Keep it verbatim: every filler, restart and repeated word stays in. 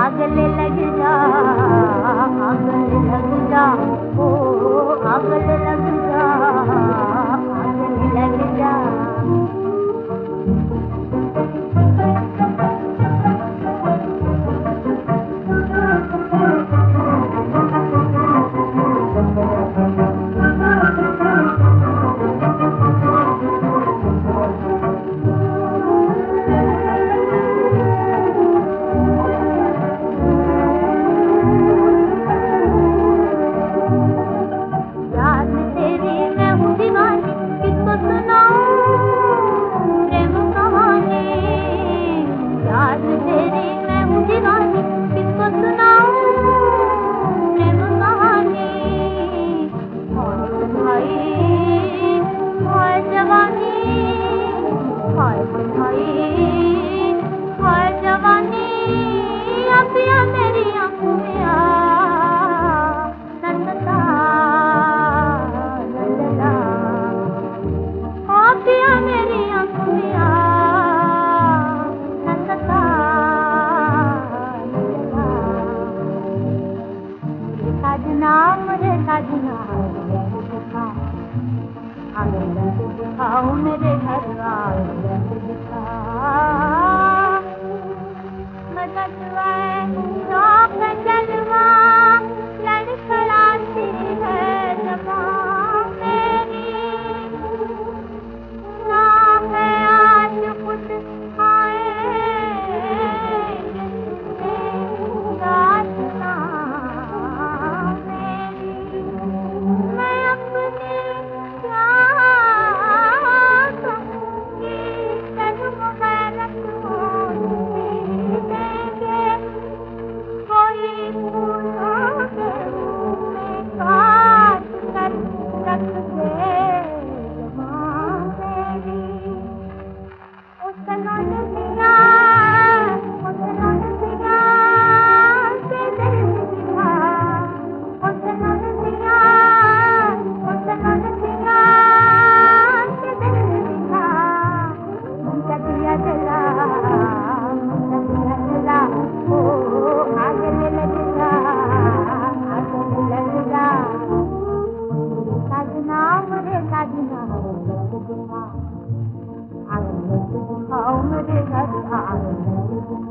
आगले लग जा, आगले लग जा, ओ आगले लग जा, आगले लग जा। साजना मेरे साजना दिखा, आंगन दिखाओ मेरे घर आंगन दिखा। मददवा शौक जलवा लड़खड़ाती है ज़बान मेरी, ना है आज कुछ आए आंगन दिखाओ मेरे घर आंगन दिखा।